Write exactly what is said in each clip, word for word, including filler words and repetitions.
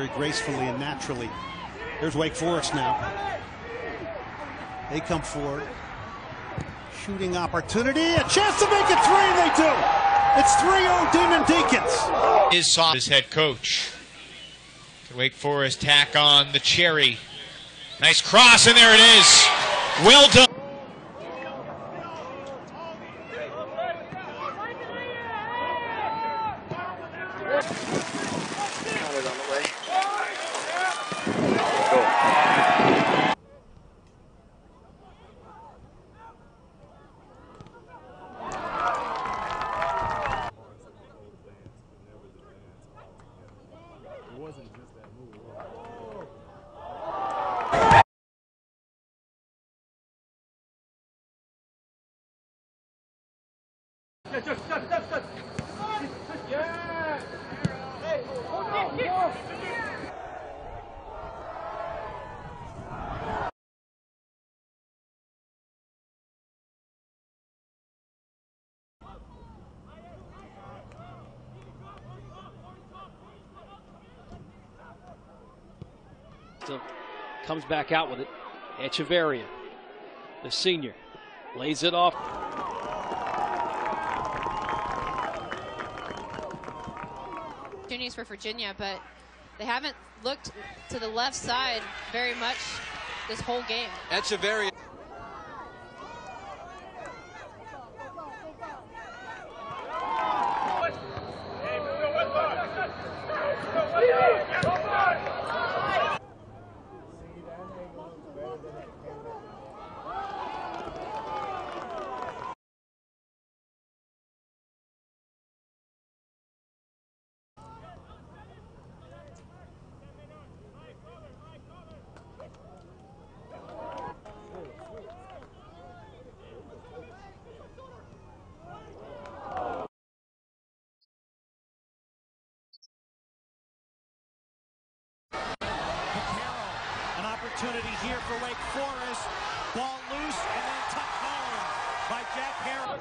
very gracefully and naturally. There's Wake Forest now. They come forward. Shooting opportunity. A chance to make it three, and they do. It's three oh Demon Deacons. Is soft as head coach. Wake Forest tack on the cherry. Nice cross, and there it is. Well done. So comes back out with it. Echeverria, the senior, lays it off. Opportunities for Virginia, but they haven't looked to the left side very much this whole game. Echeverria. An opportunity here for Wake Forest. Ball loose and then tucked home by Jack Harrell.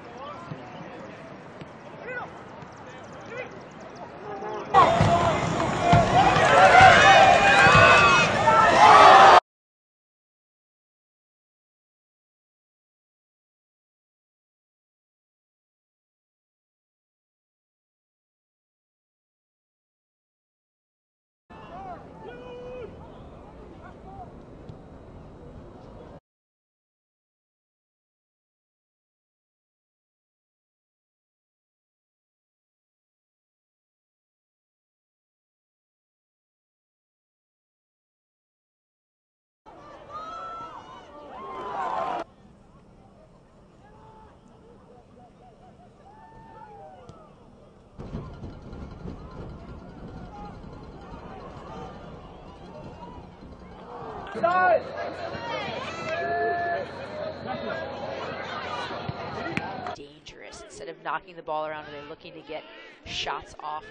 Dangerous. Instead of knocking the ball around, they're looking to get shots off.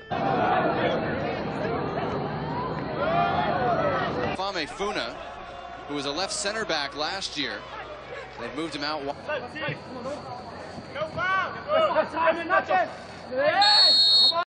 Fame Funa, who was a left center back last year. They've moved him out.